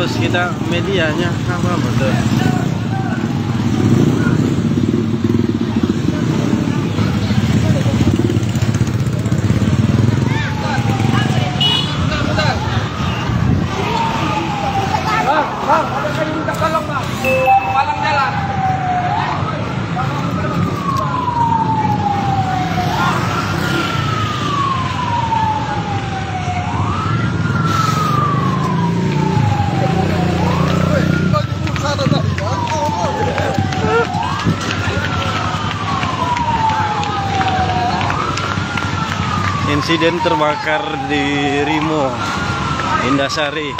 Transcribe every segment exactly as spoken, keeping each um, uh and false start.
harus kita medianya apa betul. Insiden terbakar di Rimo Indasari.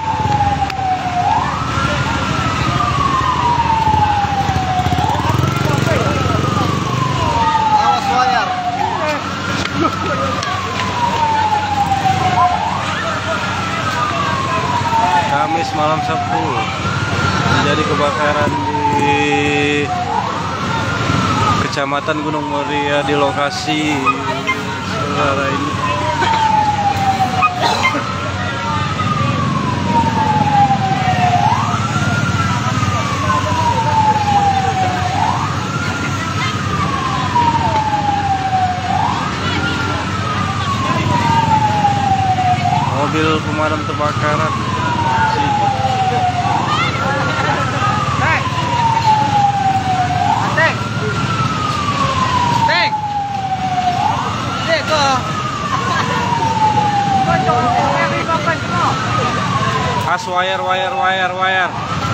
Awas wayar. Kamis malam Sabtu terjadi kebakaran di Kecamatan Gunung Muria di lokasi saudara ini. Mobil pemadam kebakaran. As wire wire wire wire.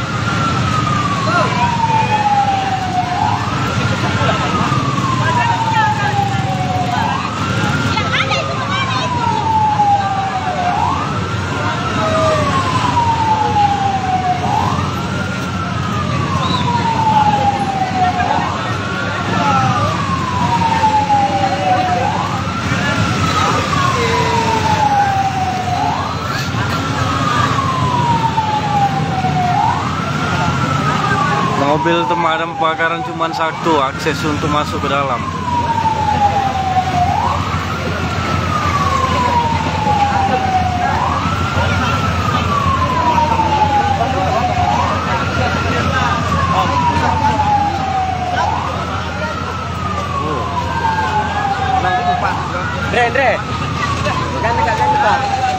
Mobil pemadam kebakaran cuma satu akses untuk masuk ke dalam. Dre, Dre. Ganti Kak, ganti Kak.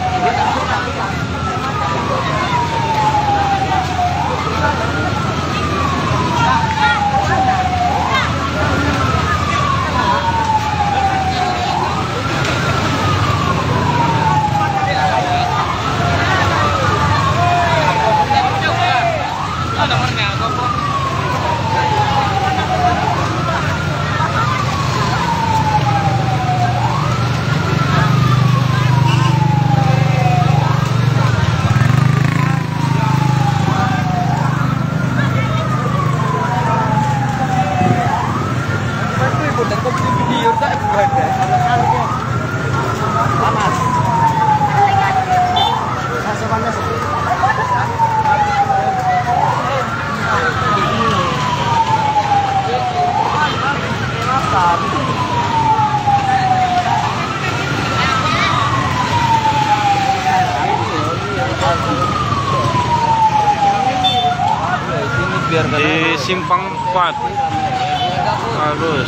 Di Simpang empat Agus.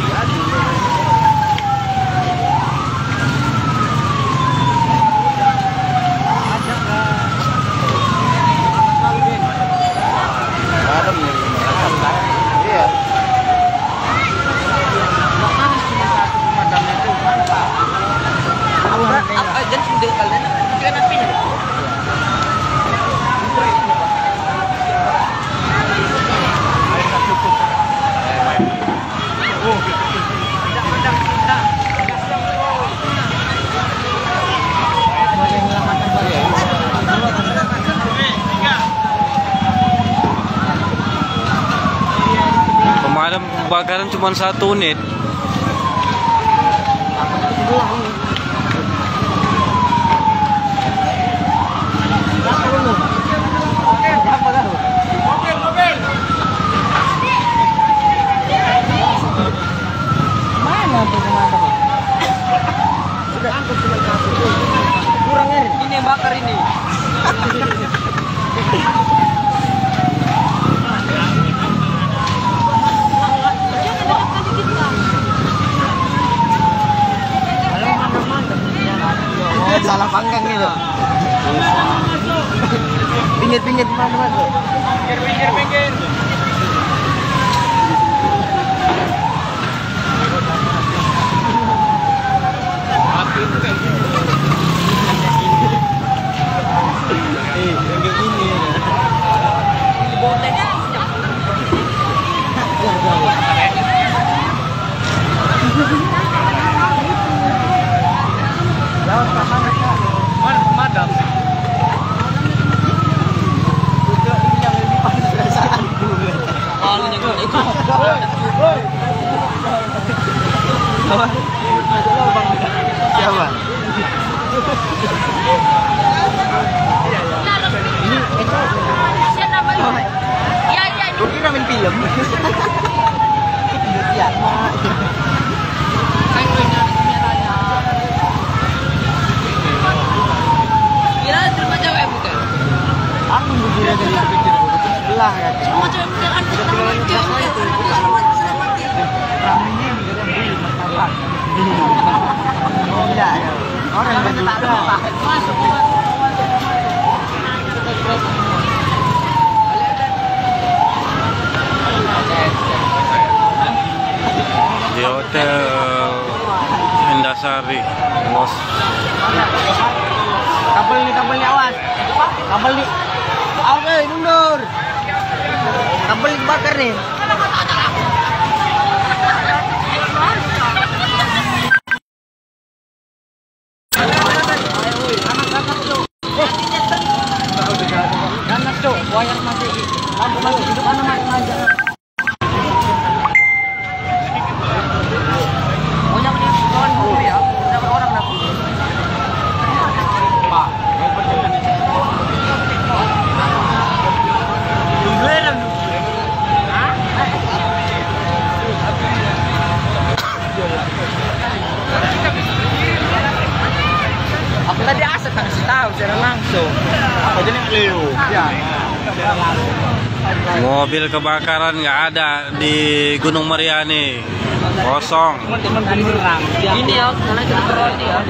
Pemadam kebakaran cuma satu unit. Kurang ini yang bakar ini. Salah panggang gitu. Pinggir-pinggir mana-mana. Pinggir-pinggir. Madam. Siapa? Ini itu siapa namanya? Iya iya. Gue kira main film. Siapa? Kira terima cewek bukan? Aku kira dari pikir sebelah kan. Semua cewek bukan selamat itu. Selamat selamat. Ramenya juga kan di masalah. Oh enggak ya. Orang yang juga. Masuk. Di hotel Indasari, Los. Kabel nih, kabel nih, awas. Kabel nih. Oke, mundur. Kabel dibakar nih. Ganas tuh, wayar masih. Lampu masih hidup mana mana aja. Pokoknya ini kawan dulu ya. Dapat orang dapat. Pak, aku tadi asal kasih tahu secara langsung. Apa jadi Leo? Ya. Mobil kebakaran nggak ada di Gunung Meriah nih, kosong. Ini ya, karena kita berhenti ya.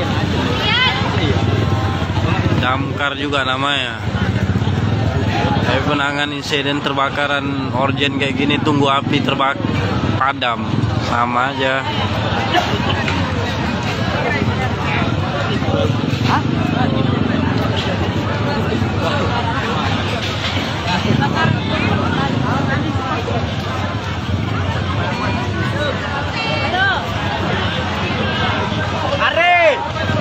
Damkar juga namanya. Tapi penanganan insiden terbakaran orjen kayak gini tunggu api terbak padam sama aja. Hah? Are.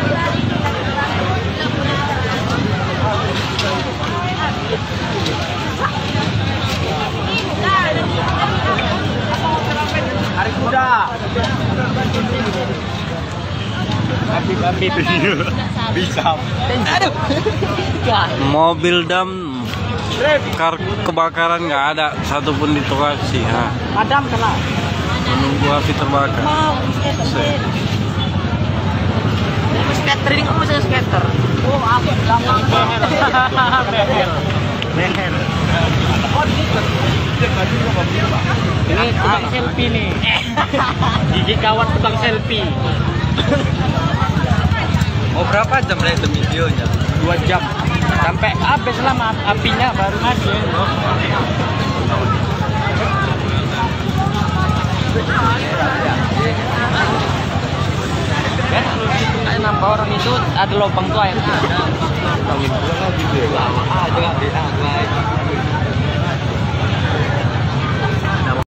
Hari kuda. Api-api bisa. Aduh. Mobil dam kar kebakaran nggak ada satupun di lokasi. Ha. Adam kena. Menunggu api terbakar. Skater ini kamu saya skater. Oh, aku belakang. Behel. Behel. Ini tukang selfie nih. Gigi kawan tukang selfie. Mau berapa jam itu videonya? Dua jam. Sampai habis lama apinya baru mati. Kayak nampak orang itu ada lubang tuh airnya. Ada.